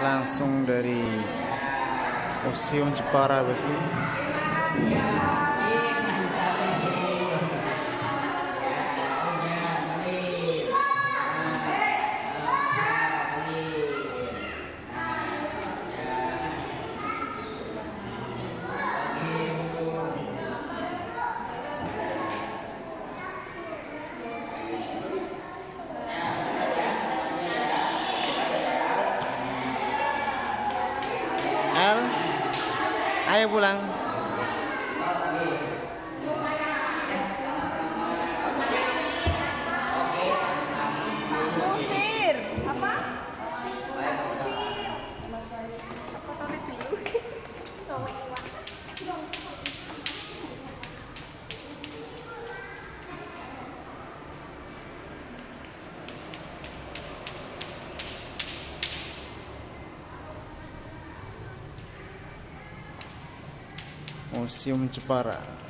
langsung dari Museum Jepara, bosku. Al, ayo pulang. Musir apa? Musir. Aku tarik dulu. Museum Jepara.